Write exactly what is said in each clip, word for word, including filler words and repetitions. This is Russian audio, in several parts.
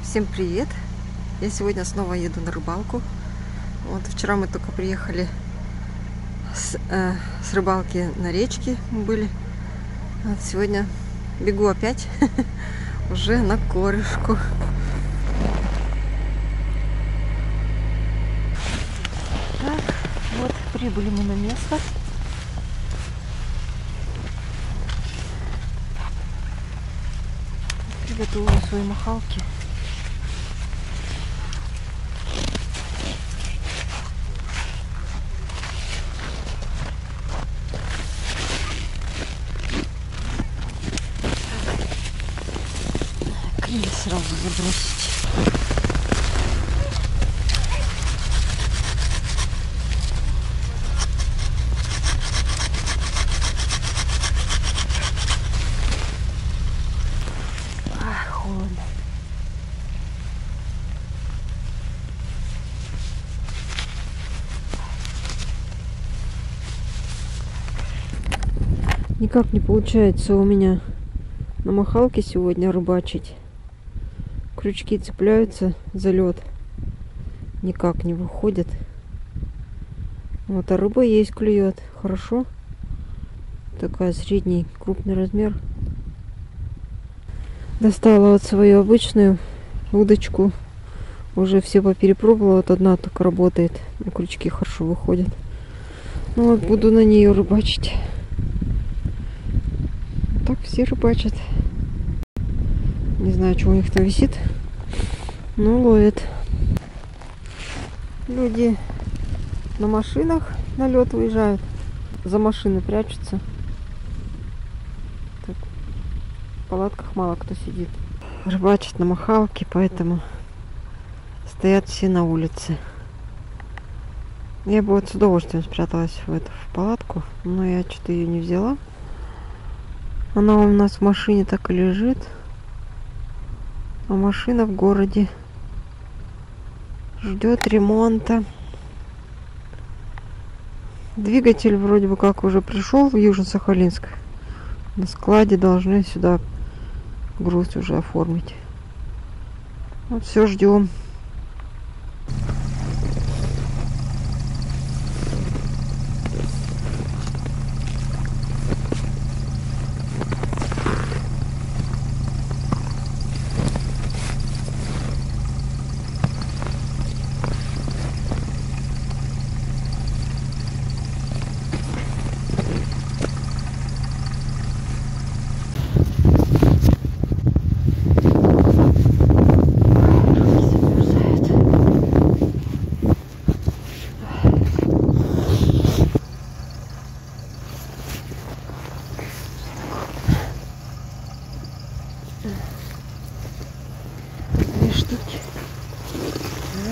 Всем привет! Я сегодня снова еду на рыбалку. Вот вчера мы только приехали с, э, с рыбалки на речке, мы были. Вот сегодня бегу опять уже на корешку. Так, вот прибыли мы на место. Приготовила свои махалки. Клей сразу забросить. Ах, холодно. Никак не получается у меня на махалке сегодня рыбачить. Крючки цепляются за лед, никак не выходят. Вот, а рыба есть, клюет хорошо. Такая средний, крупный размер. Достала вот свою обычную удочку. Уже все поперепробовала. Вот одна только работает. Крючки хорошо выходят. Ну вот, буду на нее рыбачить. Так все рыбачат. Не знаю, что у них там висит. Ну, ловят. Люди на машинах на лед выезжают. За машины прячутся. Так, в палатках мало кто сидит. Рыбачат на махалке, поэтому стоят все на улице. Я бы вот с удовольствием спряталась в эту в палатку, но я что-то ее не взяла. Она у нас в машине так и лежит. А машина в городе ждет ремонта. Двигатель вроде бы как уже пришел в Южно-Сахалинск. На складе должны сюда груз уже оформить. Вот все, ждем. Две штуки. Да.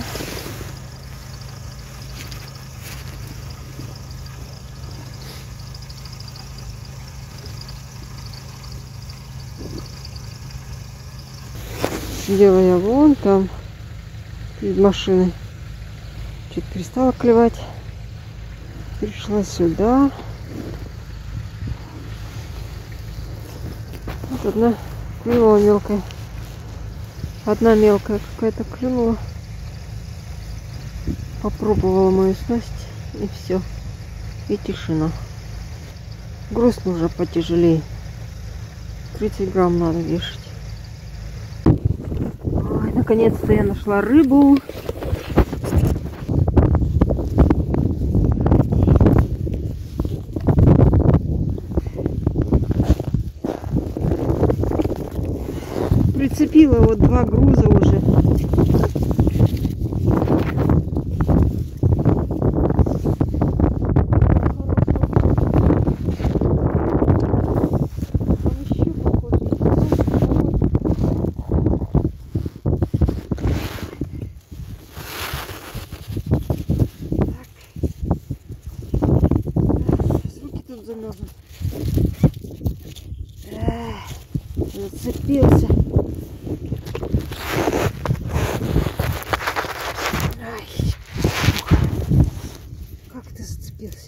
Сидела я вон там перед машиной. Чуть перестала клевать. Пришла сюда. Вот одна клюнула мелкая. Одна мелкая какая-то клюнула. Попробовала мою снасть. И все. И тишина. Груз уже потяжелее. тридцать грамм надо вешать. Ой, наконец-то я нашла рыбу. Прицепила вот два груза уже. Зацепился. Ай. Как ты зацепился?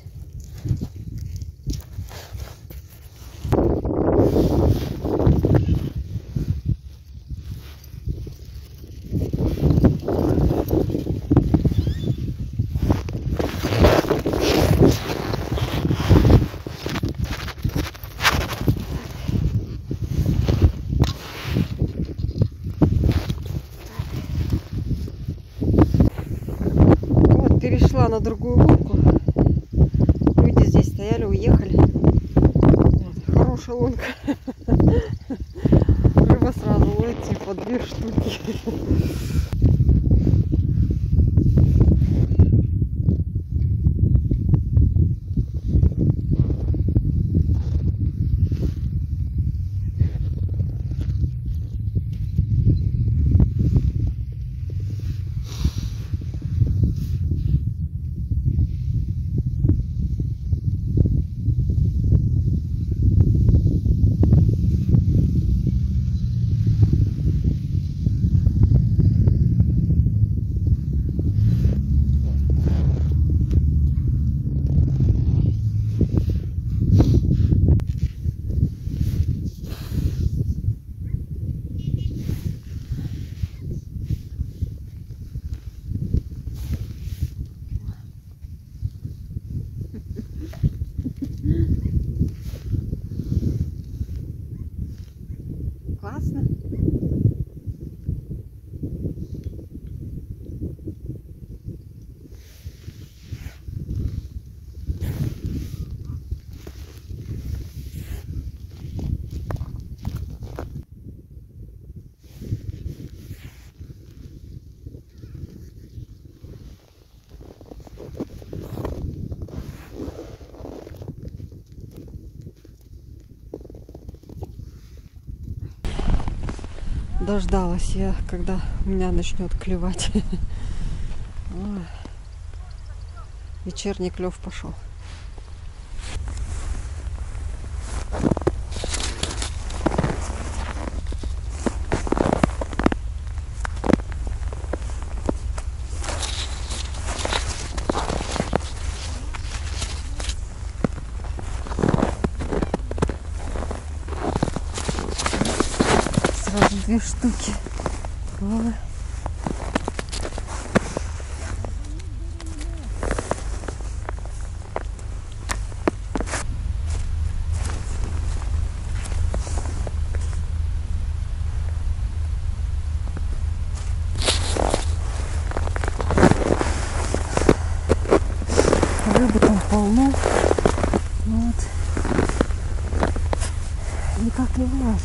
перешла на другую лунку. Люди здесь стояли, уехали. Вот, хорошая лунка. Рыба сразу ловится по две штуки. Классно. Дождалась я, когда у меня начнет клевать. Ой. Вечерний клев пошел. Сразу две штуки. Ой. Рыбы там полно. Вот. Никак не влазит.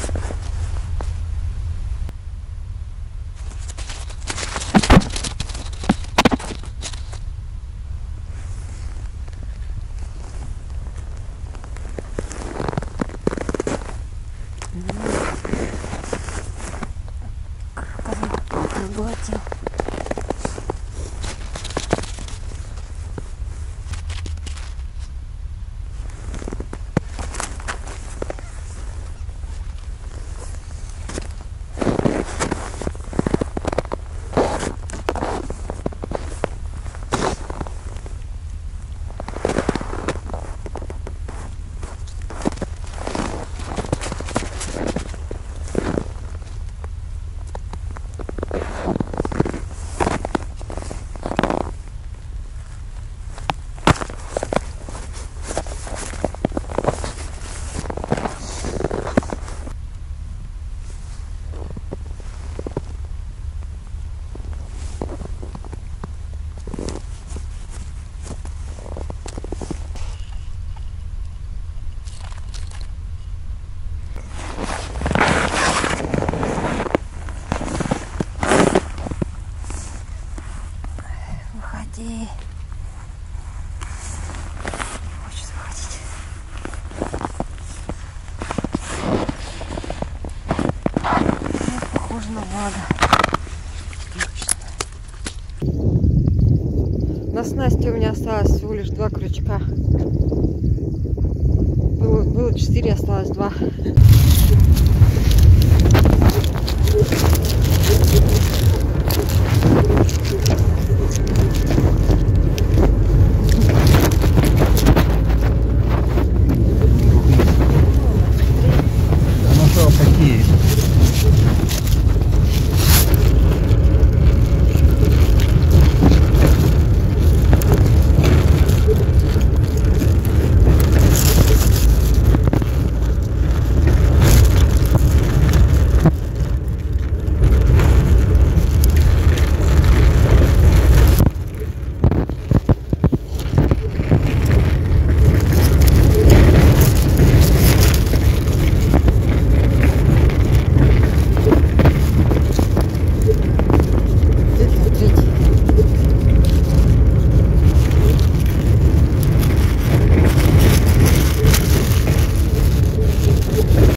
Проглотил. Выходи. Хочет выходить. Это похоже на влага. На снасти у меня осталось всего лишь два крючка. Было, было четыре, осталось два.